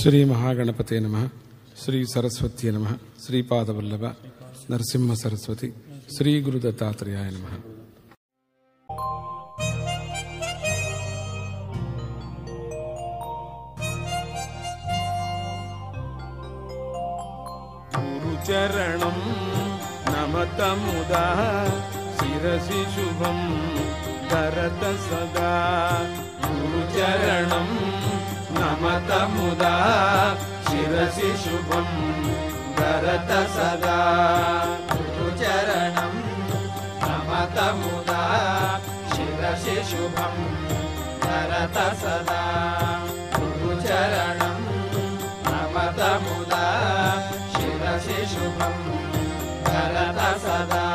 ಶ್ರೀ ಮಹಾಗಣಪತಿ ನಮಃ. ಶ್ರೀ ಸರಸ್ವತಿ ನಮಃ. ಶ್ರೀಪಾದವಲ್ಲಭ ನರಸಿಂಹ ಸರಸ್ವತಿ. ಶ್ರೀ ಗುರು ದತ್ತಾತ್ರೇಯಾಯ ನಮಃ. ಗುರುಚರಣಂ ನಮತ ಮುದಾ ಶಿರಸಿ ಶುಭಂ ಧರತ ಸದಾ. ಗುರುಚರಣಂ ನಮತ ಮುದಾ ಶಿರಸಿ ಶುಭಂ ಧರತ ಸದಾ. ಗುರುಚರಣಂ ನಮತ ಮುದಾ ಶಿರಸಿ ಶುಭಂ ಧರತ ಸದಾ. ಗುರುಚರಣಂ ನಮತ ಮುದಾ ಶಿರಸಿ ಶುಭಂ ಧರತ ಸದಾ.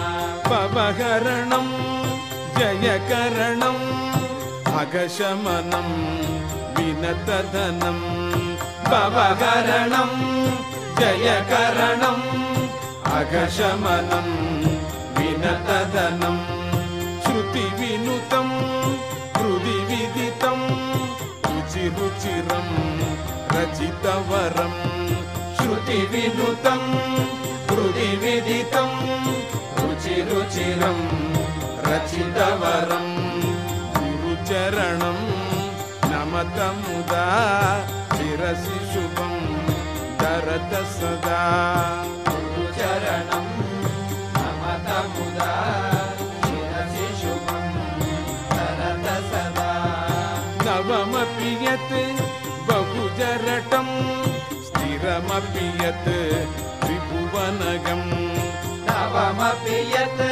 ಪವಹರಣಂ ಜಯಕರಣಂ ಅಘಶಮನಂ ವಿನತಧನಂ. ಪವಹರಣಂ ಜಯಕರಣಂ ಅಘಶಮನಂ ವಿನತಧನಂ. ಶ್ರುತಿ ವಿನುತಂ ಹೃದಿ ವಿದಿತಂ ರುಚಿರುಚಿರಂ ರಚಿತವರಂ. ಶ್ರುತಿ ವಿನುತಂ ಹೃದಿ ವಿದಿತಂ ರುಚಿರುಚಿರಂ ರಚಿತವರಂ. ಗುರುಚರಣಂ ನಮತ ಮುದಾ ಶಿರಸಿ ಶುಭಂ ಧರತ ಸದಾ. ಗುರುಚರಣಂ ನಮತ ಮುದಾ ಶಿರಸಿ ಶುಭಂ ಧರತ ಸದಾ. ನವಮಪಿ ಯತ್ ಬಹುಜರಟಂ ಸ್ಥಿರಮಪಿ ಯತ್ ತ್ರಿಭುವನಗಂ. ನವಮಪಿ ಯತ್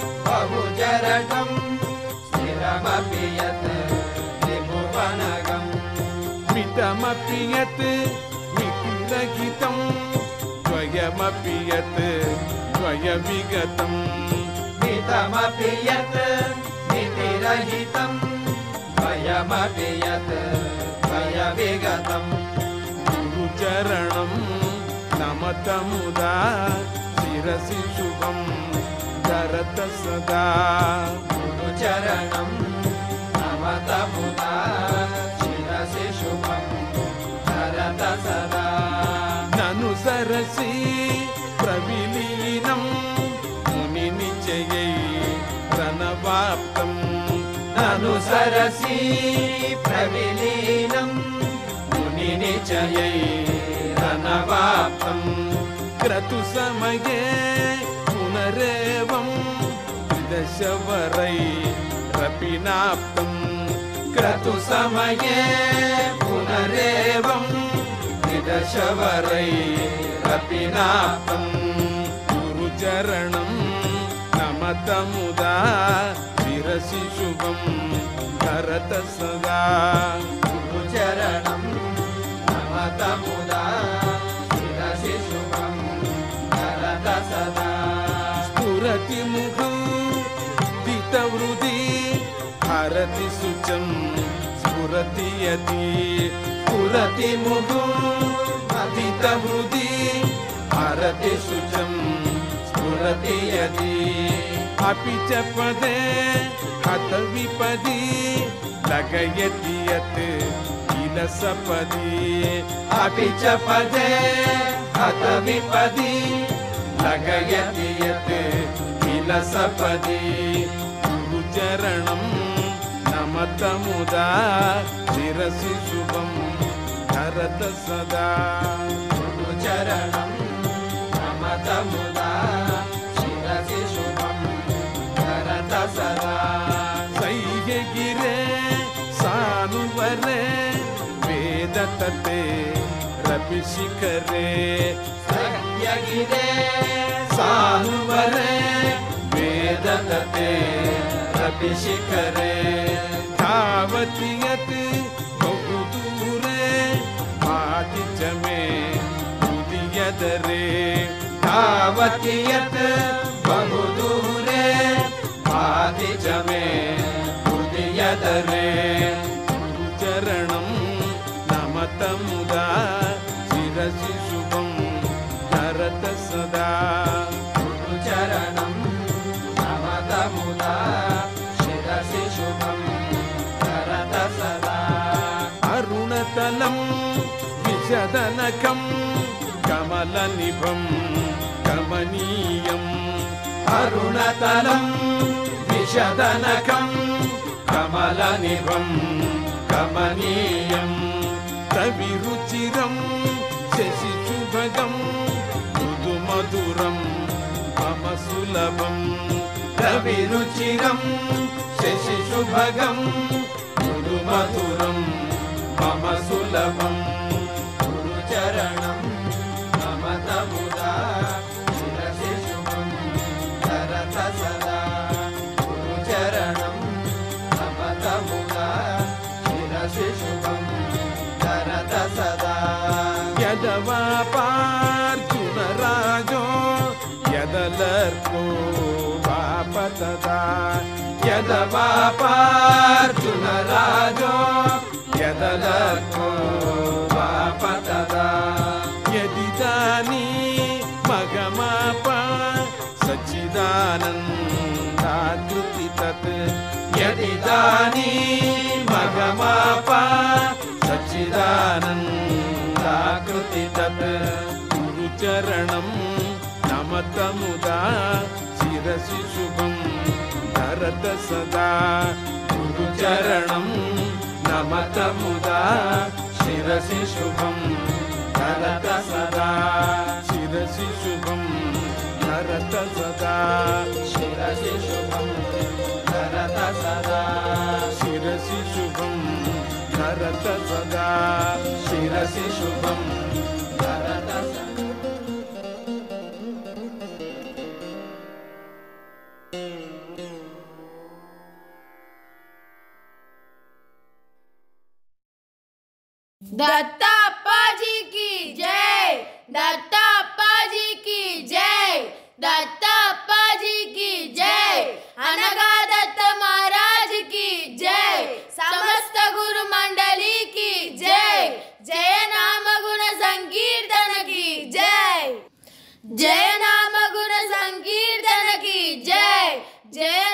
ಬಹುಜರಟಂ ಸ್ಥಿರಮಪಿ ಯತ್ ತ್ರಿಭುವನಗಂ. ಮಿತಮಪಿ ಯತ್ ಮಿತಿರಹಿತಂ ದ್ವಯಮಪಿ ಯತ್ ದ್ವಯವಿಗತಂ. ಮಿತಮಪಿ ಯತ್ ಮಿತಿರಹಿತಂ ದ್ವಯಮಪಿ ಯತ್ ದ್ವಯವಿಗತಂ. ಗುರುಚರಣಂ ನಮತ ಮುದಾ ಶಿರಸಿ ಶುಭಂ ಧರತ ಸದಾ. ಗುರುಚರಣಂ ನಮತ ಮುದಾ ಶಿರಸಿ ಶುಭಂ ಧರತ ಸದಾ. ನನು ಸರಸಿ ಪ್ರವಿಲೀನಂ ಮುನಿ ನಿಚಯೈ ರಣವಾಪ್ತಂ. ನನು ಸರಸಿ ಪ್ರವಿಲೀನಂ ಮುನಿ ನಿಚಯೈ ರಣವಾಪ್ತಂ. ಕ್ರತು ಸಮಯೇ ಪುನರೇವಂ ತ್ರಿದಶವರೈ ರಪಿನಾಪ್ತಂ. ಕ್ರತು ಸಮಯೇ ಪುನರೇವಂ ತ್ರಿದಶವರೈ ರಪಿನಾಪ್ತಂ. ಗುರುಚರಣಂ ನಮತ ಮುದಾ ಶಿರಸಿ ಶುಭಂ ಧರತ ಸದಾ. ಗುರುಚರಣಂ ನಮತ ಮುದಾ ಶಿರಸಿ ಶುಭಂ ಧರತ ಸದಾ. ಸ್ಫುರತಿ ಮುಖಂ ದಿತವೃದಿ ಹರತಿ ಶುಚಂ ಸ್ಫುರತಿ ಯತಿ. ಸ್ಫುರತಿ ಮುಹುಂ ದಿತವೃದಿ ಹರತಿ ಶುಚಂ ಸ್ಫುರತಿ ಯತಿ. ಅಪಿ ಚ ಪದೇ ಹತ ವಿಪದಿ ಲಗಯತಿ ಯತ್ ಕಿಲ ಸಪದಿ. ಅಪಿ ಚ ಪದೇ ಹತ ವಿಪದಿ ಲಗಯತಿ ಯತ್ ಕಿಲ ಸಪದಿ. ಗುರುಚರಣಂ ನಮತ ಮುದಾ ಶಿರಸಿ ಶುಭಂ ಧರತ ಸದಾ. ಗುರುಚರಣಂ ನಮತ ಮುದಾ ಶಿರಸಿ ಶುಭಂ ಧರತ ಸದಾ. ಸಹ್ಯಗಿರೆ ಸಾನುವರೆ ವೇದತತೆ ರಪಿ ಶಿಖರೆ. ಸಹ್ಯಗಿರೆ ಸಾನುವರೆ ವೇದತತೆ ರಪಿ ಶಿಖರೆ. ಧಾವತಿ ಯತ್ ಬಹು ದೂರೆ ಭಾತಿ ಚ ಮೇ ಉದಿಯದರೆ. ಧಾವತಿ ಯತ್ ಬಹು ದೂರೆ ಭಾತಿ ಚ ಮೇ ಉದಿಯದರೆ. ಗುರುಚರಣಂ ನಮತ ಮುದಾ ಶಿರಸಿ ಶುಭಂ ಧರತ ಸದಾ. ಗುರುಚರಣಂ ನಮತ ಮುದಾ ಶಿರಸಿ ಶುಭಂ ಧರತ ಸದಾ. ಅರುಣತಲಂ ವಿಷ विशदनकं कमलनिभं कमनीयम् अरुणतलं विशदनकं कमलनिभं कमनीयम् रविरुचिरं शशिशुभगं मृदुमधुरं मम सुलभं रविरुचिरं शशिशुभगं मृदुमधुरं मम सुलभं गुरुचरणं नमत मुदा शिरसि शुभं धरत सदा गुरुचरणं नमत मुदा शिरसि शुभं धरत सदा यदवापार्जुनराजो यदलर्को वापतदा यदवापार्जुनराजो यदलर्को वापतदा यदिदानी मगमाप सच्चिदानन्दाकृति तत् यदिदानी मगमाप सच्चिदानन्दाकृति तत् गुरुचरणं नमत मुदा शिरसि शुभं धरत सदा गुरुचरणं नमत मुदा शिरसि शुभं धरत सदा शिरसि शुभं धरत सदा शिरसि शुभं धरत सदा शिरसि शुभं धरत सदा शिरसि शुभं धरत सदा दत्ता अप्पा जी की जय, दत्ता अप्पा जी की जय, दत्ता अप्पा जी की जय, अनगा दत्त महाराज की जय, समस्त गुरु मंडली की जय, जय नाम गुण संकीर्तन की जय, जय नाम गुण संकीर्तन की जय, जय